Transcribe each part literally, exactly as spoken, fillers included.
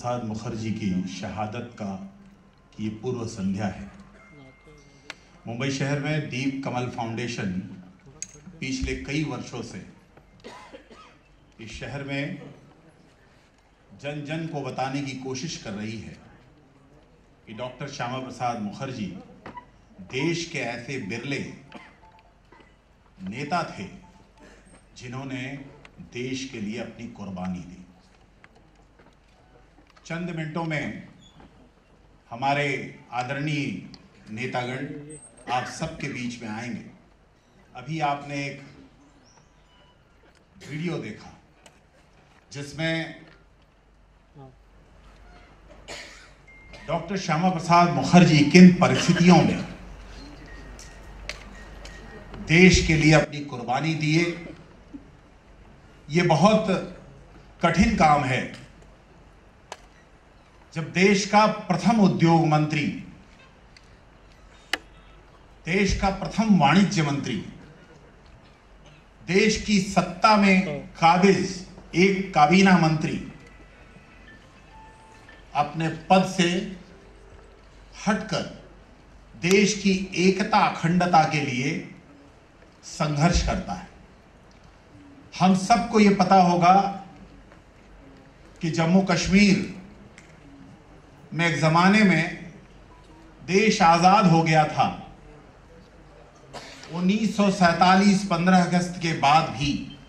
प्रसाद मुखर्जी की शहादत का ये पूर्व संध्या है। मुंबई शहर में दीप कमल फाउंडेशन पिछले कई वर्षों से इस शहर में जन जन को बताने की कोशिश कर रही है कि डॉक्टर श्यामा प्रसाद मुखर्जी देश के ऐसे बिरले नेता थे जिन्होंने देश के लिए अपनी कुर्बानी दी। चंद मिनटों में हमारे आदरणीय नेतागण आप सबके बीच में आएंगे। अभी आपने एक वीडियो देखा जिसमें डॉक्टर श्यामा प्रसाद मुखर्जी किन परिस्थितियों में देश के लिए अपनी कुर्बानी दिए। ये बहुत कठिन काम है जब देश का प्रथम उद्योग मंत्री, देश का प्रथम वाणिज्य मंत्री, देश की सत्ता में काबिज एक काबीना मंत्री अपने पद से हटकर देश की एकता अखंडता के लिए संघर्ष करता है। हम सबको ये पता होगा कि जम्मू कश्मीर में एक जमाने में देश आजाद हो गया था। उन्नीस सौ सैतालीस पंद्रह अगस्त के बाद भी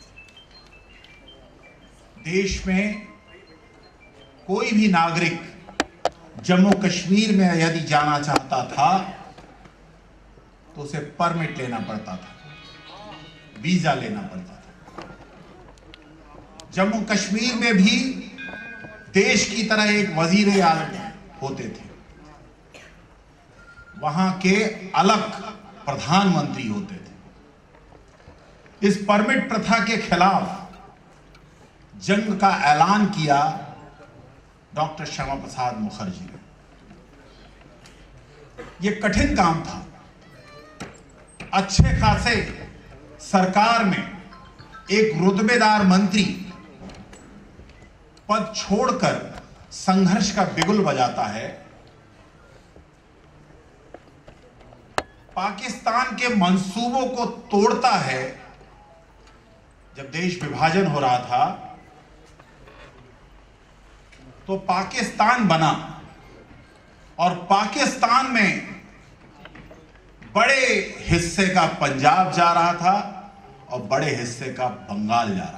देश में कोई भी नागरिक जम्मू कश्मीर में यदि जाना चाहता था तो उसे परमिट लेना पड़ता था, वीजा लेना पड़ता था। जम्मू कश्मीर में भी देश की तरह एक वजीर आज़म होते थे, वहां के अलग प्रधानमंत्री होते थे। इस परमिट प्रथा के खिलाफ जंग का ऐलान किया डॉक्टर श्यामा प्रसाद मुखर्जी ने। यह कठिन काम था। अच्छे खासे सरकार में एक रुतबेदार मंत्री पद छोड़कर संघर्ष का बिगुल बजाता है। पाकिस्तान के मंसूबों को तोड़ता है। जब देश विभाजन हो रहा था तो पाकिस्तान बना और पाकिस्तान में बड़े हिस्से का पंजाब जा रहा था और बड़े हिस्से का बंगाल जा रहा था।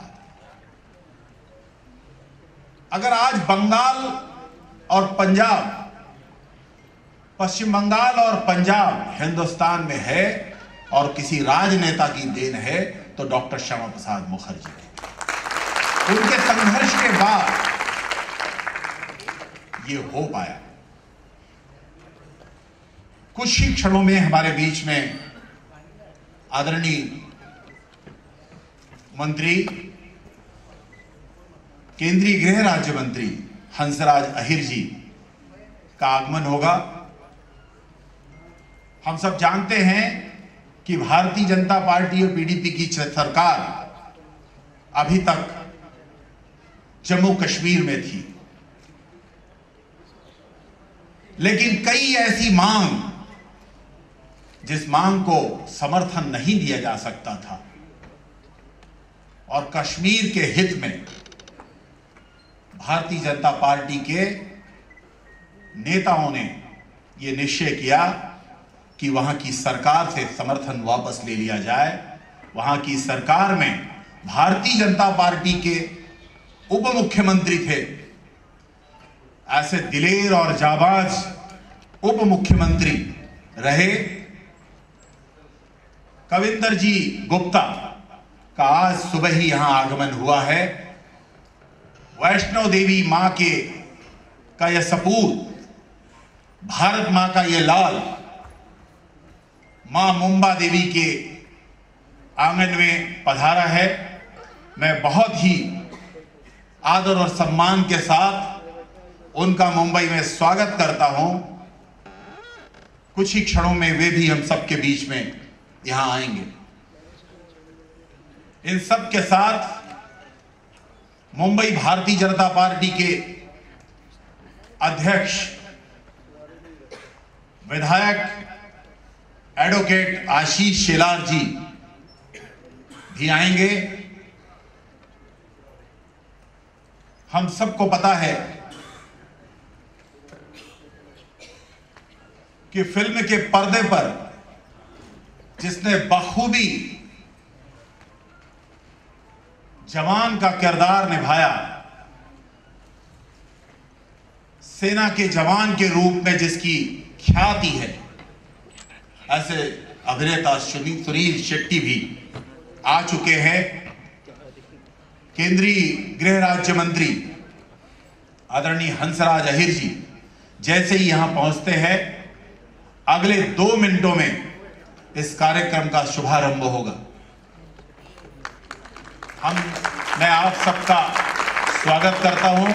अगर आज बंगाल और पंजाब, पश्चिम बंगाल और पंजाब हिंदुस्तान में है और किसी राजनेता की देन है तो डॉक्टर श्यामा प्रसाद मुखर्जी की। उनके संघर्ष के बाद ये हो पाया। कुछ ही क्षणों में हमारे बीच में आदरणीय मंत्री, केंद्रीय गृह राज्य मंत्री हंसराज अहीर जी का आगमन होगा। हम सब जानते हैं कि भारतीय जनता पार्टी और पीडीपी की सरकार अभी तक जम्मू कश्मीर में थी, लेकिन कई ऐसी मांग जिस मांग को समर्थन नहीं दिया जा सकता था और कश्मीर के हित में भारतीय जनता पार्टी के नेताओं ने यह निश्चय किया कि वहां की सरकार से समर्थन वापस ले लिया जाए। वहां की सरकार में भारतीय जनता पार्टी के उप मुख्यमंत्री थे, ऐसे दिलेर और जाबाज उप मुख्यमंत्री रहे कविंदर जी गुप्ता का आज सुबह ही यहां आगमन हुआ है। वैष्णो देवी मां के का यह सपूत, भारत मां का यह लाल, मां मुंबा देवी के आंगन में पधारा है। मैं बहुत ही आदर और सम्मान के साथ उनका मुंबई में स्वागत करता हूं। कुछ ही क्षणों में वे भी हम सबके बीच में यहां आएंगे। इन सब के साथ मुंबई भारतीय जनता पार्टी के अध्यक्ष विधायक एडवोकेट आशीष शेलार जी भी आएंगे। हम सबको पता है कि फिल्म के पर्दे पर जिसने बखूबी जवान का किरदार निभाया, सेना के जवान के रूप में जिसकी ख्याति है, ऐसे अभिनेता सुनील शेट्टी भी आ चुके हैं। केंद्रीय गृह राज्य मंत्री आदरणीय हंसराज अहीर जी जैसे ही यहां पहुंचते हैं, अगले दो मिनटों में इस कार्यक्रम का शुभारंभ होगा। हम मैं आप सबका स्वागत करता हूं।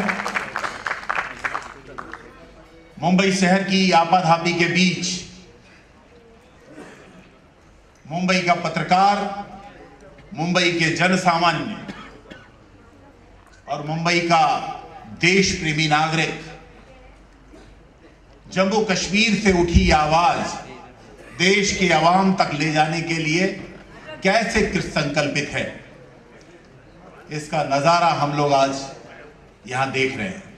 मुंबई शहर की आपाधापी के बीच मुंबई का पत्रकार, मुंबई के जन सामान्य और मुंबई का देश प्रेमी नागरिक जम्मू कश्मीर से उठी आवाज देश के अवाम तक ले जाने के लिए कैसे कृतसंकल्पित है, इसका नजारा हम लोग आज यहां देख रहे हैं।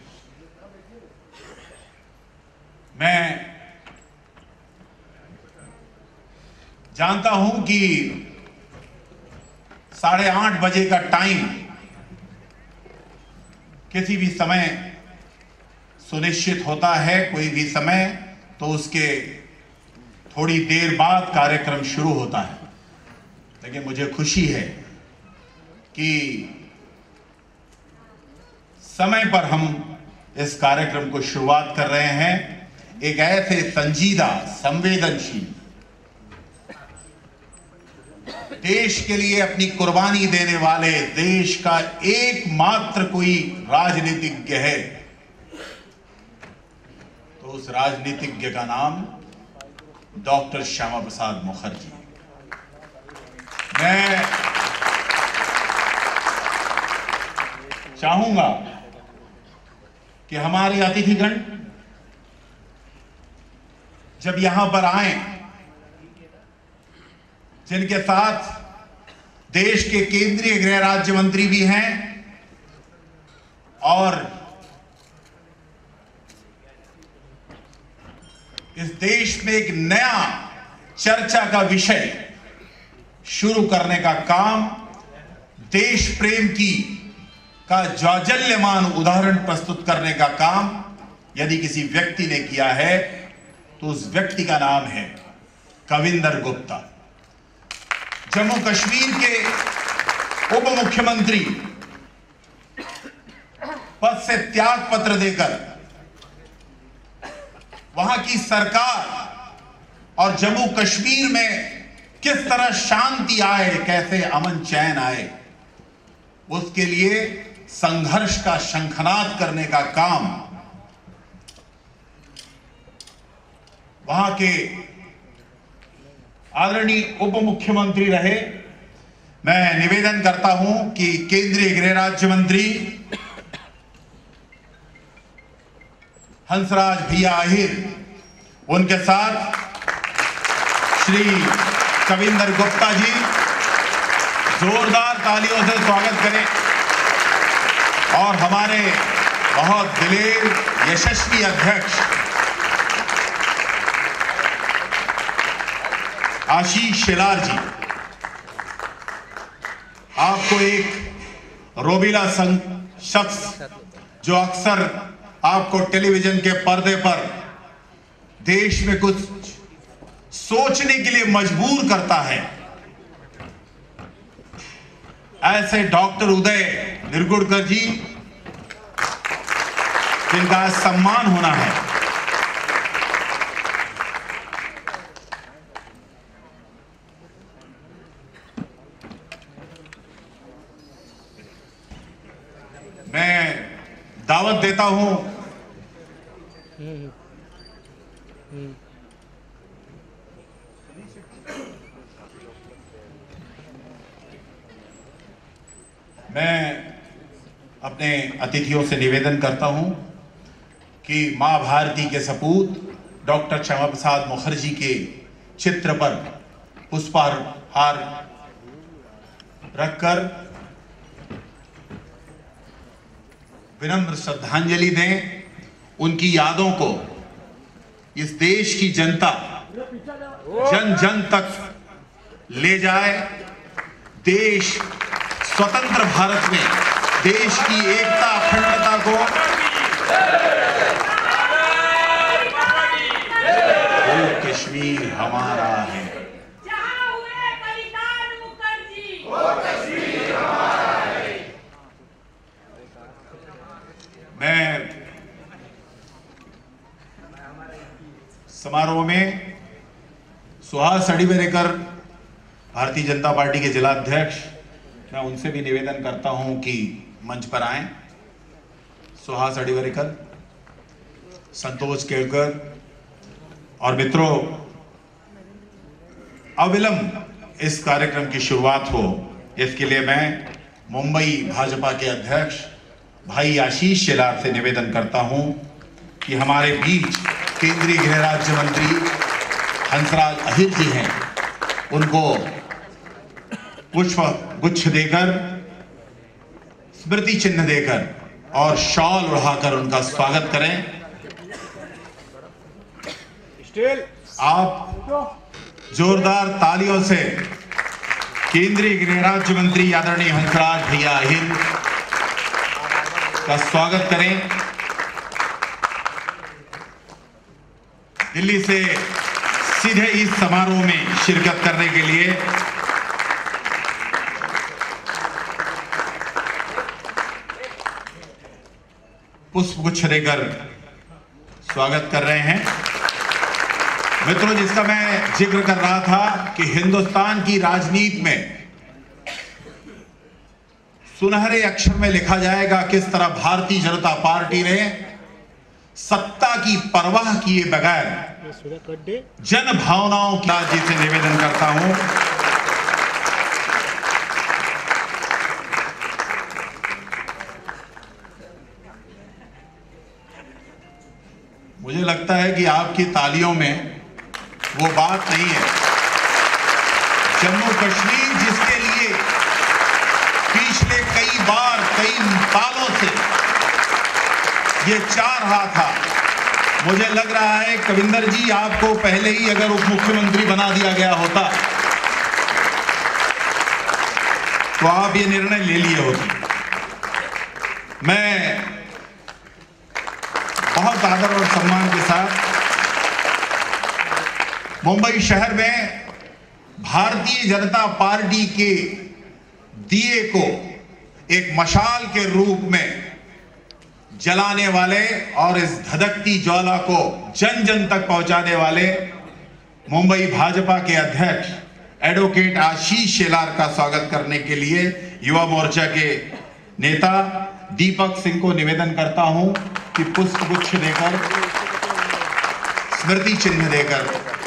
मैं जानता हूं कि साढ़े आठ बजे का टाइम किसी भी समय सुनिश्चित होता है, कोई भी समय, तो उसके थोड़ी देर बाद कार्यक्रम शुरू होता है। लेकिन मुझे खुशी है कि समय पर हम इस कार्यक्रम को शुरुआत कर रहे हैं। एक ऐसे संजीदा, संवेदनशील, देश के लिए अपनी कुर्बानी देने वाले देश का एकमात्र कोई राजनीतिज्ञ है, तो उस राजनीतिज्ञ का नाम डॉक्टर श्यामा प्रसाद मुखर्जी। मैं चाहूंगा कि हमारे अतिथिगण जब यहां पर आए, जिनके साथ देश के केंद्रीय गृह राज्य मंत्री भी हैं और इस देश में एक नया चर्चा का विषय शुरू करने का काम, देश प्रेम की का जाज्वल्यमान उदाहरण प्रस्तुत करने का काम यदि किसी व्यक्ति ने किया है तो उस व्यक्ति का नाम है कविंदर गुप्ता। जम्मू कश्मीर के उप मुख्यमंत्री पद से त्याग पत्र देकर वहां की सरकार और जम्मू कश्मीर में किस तरह शांति आए, कैसे अमन चैन आए, उसके लिए संघर्ष का शंखनाद करने का काम वहां के आदरणीय उप मुख्यमंत्री रहे। मैं निवेदन करता हूं कि केंद्रीय गृह राज्य मंत्री हंसराज भैया अहीर, उनके साथ श्री कविंदर गुप्ता जी जोरदार तालियों से स्वागत करें और हमारे बहुत दिलेर यशस्वी अध्यक्ष आशीष शेलार जी। आपको एक रोबीला शख्स जो अक्सर आपको टेलीविजन के पर्दे पर देश में कुछ सोचने के लिए मजबूर करता है, ऐसे डॉक्टर उदय निरगुडकर जी, जिनका सम्मान होना है। मैं दावत देता हूं मैं अपने अतिथियों से निवेदन करता हूं कि मां भारती के सपूत डॉक्टर श्यामा प्रसाद मुखर्जी के चित्र पर पुष्पहार रखकर विनम्र श्रद्धांजलि दें, उनकी यादों को इस देश की जनता जन जन तक ले जाए। देश स्वतंत्र भारत में देश की एकता अखंडता को वो कश्मीर हमारा है, जहां हुए बलिदान मुखर्जी, वो कश्मीर हमारा है। मैं समारोह में सुहास अडिवेरेकर भारतीय जनता पार्टी के जिला अध्यक्ष, मैं उनसे भी निवेदन करता हूं कि मंच पर आएं। सुहास अडिवेरेकर, संतोष केळकर और मित्रों, अविलंब इस कार्यक्रम की शुरुआत हो, इसके लिए मैं मुंबई भाजपा के अध्यक्ष भाई आशीष शेलार से निवेदन करता हूं कि हमारे बीच केंद्रीय गृह राज्य मंत्री हंसराज अहिर जी हैं, उनको पुष्प गुच्छ देकर, स्मृति चिन्ह देकर और शॉल ओढ़ाकर उनका स्वागत करें। आप जोरदार तालियों से केंद्रीय गृह राज्य मंत्री आदरणीय हंसराज भैया अहिर का स्वागत करें। दिल्ली से सीधे इस समारोह में शिरकत करने के लिए पुष्पगुच्छ देकर स्वागत कर रहे हैं। मित्रों, जिसका मैं जिक्र कर रहा था कि हिंदुस्तान की राजनीति में सुनहरे अक्षर में लिखा जाएगा किस तरह भारतीय जनता पार्टी ने सत्ता की परवाह किए बगैर जन भावनाओं का, जिसे निवेदन करता हूं मुझे लगता है कि आपकी तालियों में वो बात नहीं है। जम्मू कश्मीर जिसके लिए पिछले कई बार कई सालों से ये चाह रहा था, मुझे लग रहा है कविंदर जी, आपको पहले ही अगर उप मुख्यमंत्री बना दिया गया होता तो आप ये निर्णय ले लिए होते। मैं बहुत आदर और सम्मान के साथ मुंबई शहर में भारतीय जनता पार्टी के दिए को एक मशाल के रूप में जलाने वाले और इस धधकती ज्वाला को जन जन तक पहुंचाने वाले मुंबई भाजपा के अध्यक्ष एडवोकेट आशीष शेलार का स्वागत करने के लिए युवा मोर्चा के नेता दीपक सिंह को निवेदन करता हूं कि पुष्पगुच्छ देकर, स्मृति चिन्ह देकर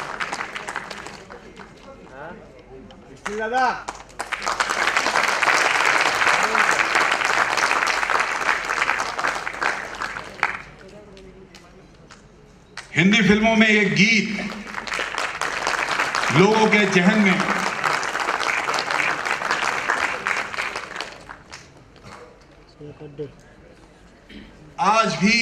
हिंदी फिल्मों में एक गीत लोगों के जहन में आज भी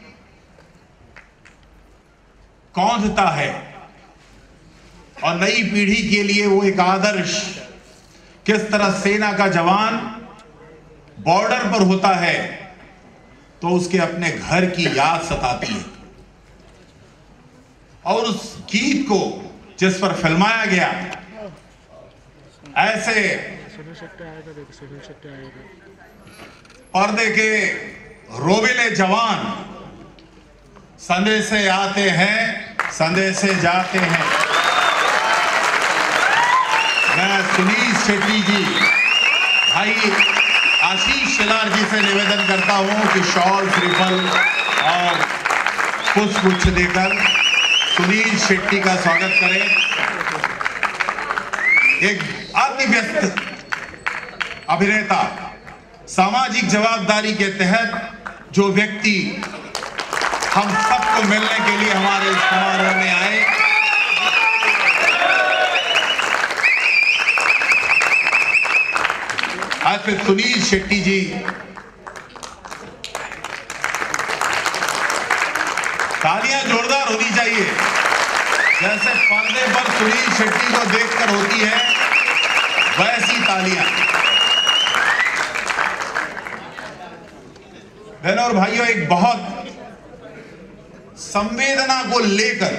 कौंधता है और नई पीढ़ी के लिए वो एक आदर्श, किस तरह सेना का जवान बॉर्डर पर होता है तो उसके अपने घर की याद सताती है, और उस गीत को जिस पर फिल्माया गया, ऐसे पर्दे के रोबिले जवान संदेशे आते हैं, संदेशे जाते हैं। मैं सुनील शेट्टी जी, भाई आशीष शेलार जी से निवेदन करता हूं कि शॉल, श्रीफल और पुष्पगुच्छ देकर सुनील शेट्टी का स्वागत करें। एक अति व्यस्त अभिनेता, सामाजिक जवाबदारी के तहत जो व्यक्ति हम सबको मिलने के लिए हमारे इस समारोह में आए। आज फिर सुनील शेट्टी जी, तालियां जोरदार होनी चाहिए, जैसे पर्दे पर सुनील शेट्टी को देखकर होती है वैसी तालियां। बहनों और भाइयों, एक बहुत संवेदना को लेकर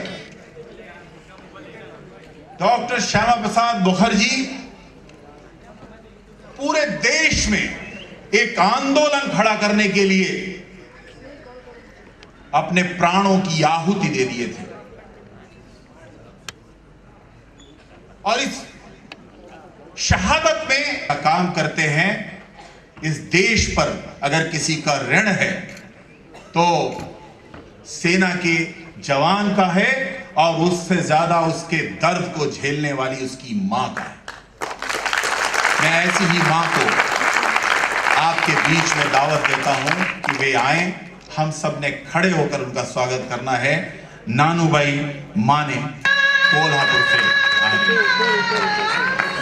डॉक्टर श्यामा प्रसाद मुखर्जी पूरे देश में एक आंदोलन खड़ा करने के लिए अपने प्राणों की आहुति दे दिए थे। और इस शहादत में काम करते हैं। इस देश पर अगर किसी का ऋण है तो सेना के जवान का है, और उससे ज्यादा उसके दर्द को झेलने वाली उसकी मां का है। मैं ऐसी ही मां को आपके बीच में दावत देता हूं कि वे आए, हम सब ने खड़े होकर उनका स्वागत करना है। नानूबाई माने कोल्हापुर से आए।